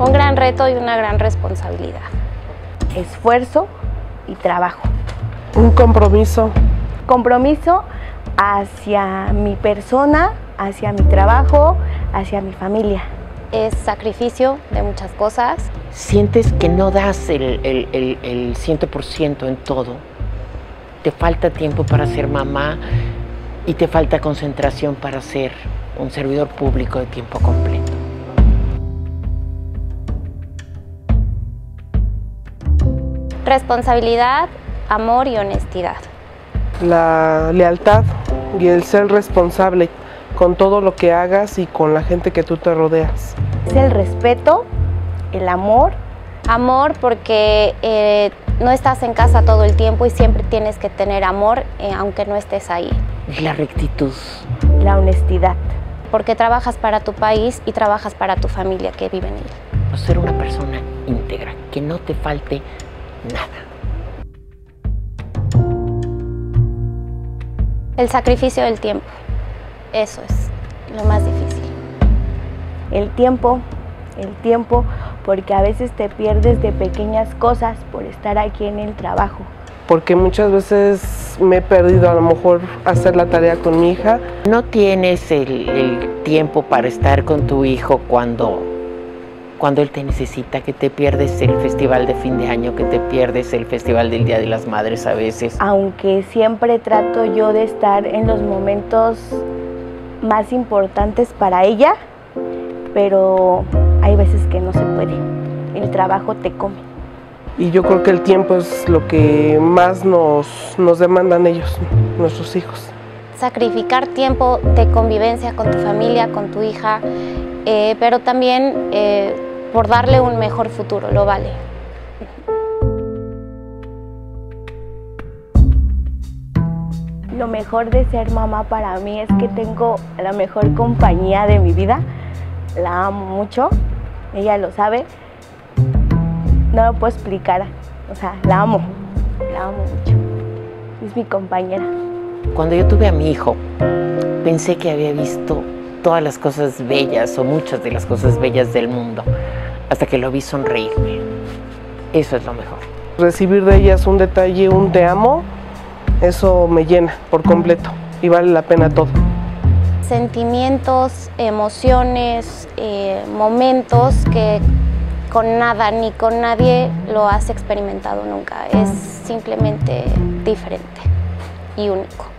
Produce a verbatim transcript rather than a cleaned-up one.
Un gran reto y una gran responsabilidad. Esfuerzo y trabajo. Un compromiso. Compromiso hacia mi persona, hacia mi trabajo, hacia mi familia. Es sacrificio de muchas cosas. Sientes que no das el, el, el, el cien por ciento en todo. Te falta tiempo para ser mamá y te falta concentración para ser un servidor público de tiempo completo. Responsabilidad, amor y honestidad. La lealtad y el ser responsable con todo lo que hagas y con la gente que tú te rodeas. Es el respeto, el amor. Amor porque eh, no estás en casa todo el tiempo y siempre tienes que tener amor eh, aunque no estés ahí. La rectitud. La honestidad. Porque trabajas para tu país y trabajas para tu familia que vive en él. Ser una persona íntegra, que no te falte nada. El sacrificio del tiempo, eso es lo más difícil. El tiempo, el tiempo, porque a veces te pierdes de pequeñas cosas por estar aquí en el trabajo. Porque muchas veces me he perdido a lo mejor hacer la tarea con mi hija. No tienes el, el tiempo para estar con tu hijo cuando, cuando él te necesita, que te pierdes el festival de fin de año, que te pierdes el festival del Día de las Madres a veces. Aunque siempre trato yo de estar en los momentos más importantes para ella, pero hay veces que no se puede. El trabajo te come. Y yo creo que el tiempo es lo que más nos, nos demandan ellos, nuestros hijos. Sacrificar tiempo de convivencia con tu familia, con tu hija, eh, pero también eh, por darle un mejor futuro, lo vale. Lo mejor de ser mamá para mí es que tengo la mejor compañía de mi vida. La amo mucho, ella lo sabe. No lo puedo explicar, o sea, la amo, la amo mucho. Es mi compañera. Cuando yo tuve a mi hijo, pensé que había visto todas las cosas bellas o muchas de las cosas bellas del mundo, hasta que lo vi sonreírme. Eso es lo mejor. Recibir de ellas un detalle, un te amo, eso me llena por completo y vale la pena todo. Sentimientos, emociones, eh, momentos que con nada ni con nadie lo has experimentado nunca. Es simplemente diferente y único.